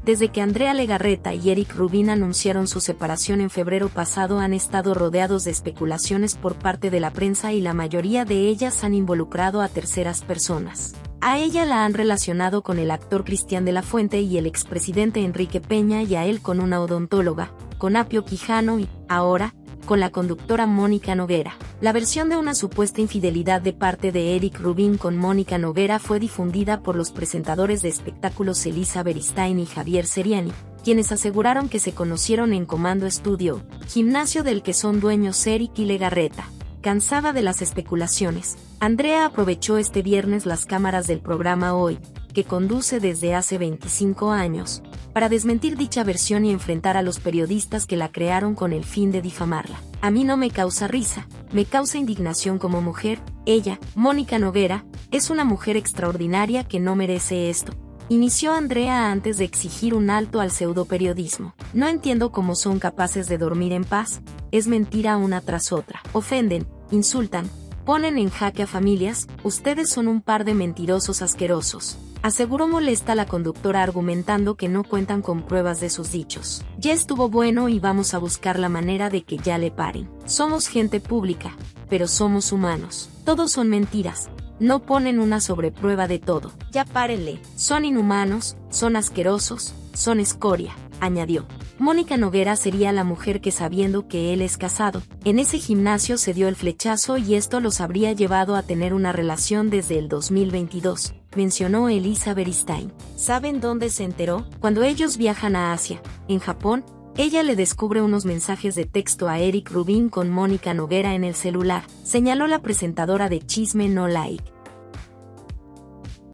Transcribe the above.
Desde que Andrea Legarreta y Eric Rubin anunciaron su separación en febrero pasado han estado rodeados de especulaciones por parte de la prensa y la mayoría de ellas han involucrado a terceras personas. A ella la han relacionado con el actor Cristian de la Fuente y el expresidente Enrique Peña y a él con una odontóloga, con Apio Quijano y, ahora, con la conductora Mónica Noguera. La versión de una supuesta infidelidad de parte de Eric Rubin con Mónica Noguera fue difundida por los presentadores de espectáculos Elisa Beristain y Javier Seriani, quienes aseguraron que se conocieron en Comando Studio, gimnasio del que son dueños Eric y Legarreta. Cansada de las especulaciones, Andrea aprovechó este viernes las cámaras del programa Hoy, que conduce desde hace 25 años, para desmentir dicha versión y enfrentar a los periodistas que la crearon con el fin de difamarla. A mí no me causa risa, me causa indignación como mujer. Ella, Mónica Noguera, es una mujer extraordinaria que no merece esto. Inició Andrea antes de exigir un alto al pseudoperiodismo. No entiendo cómo son capaces de dormir en paz, es mentira una tras otra. Ofenden, insultan, ponen en jaque a familias, ustedes son un par de mentirosos asquerosos. Aseguró molesta la conductora argumentando que no cuentan con pruebas de sus dichos. Ya estuvo bueno y vamos a buscar la manera de que ya le paren. Somos gente pública, pero somos humanos. Todos son mentiras. No ponen una sobreprueba de todo. Ya párenle. Son inhumanos, son asquerosos, son escoria, añadió. Mónica Noguera sería la mujer que, sabiendo que él es casado, en ese gimnasio se dio el flechazo y esto los habría llevado a tener una relación desde el 2022, mencionó Elisa Beristain. ¿Saben dónde se enteró? Cuando ellos viajan a Asia, en Japón, ella le descubre unos mensajes de texto a Eric Rubin con Mónica Noguera en el celular, señaló la presentadora de Chisme No Like.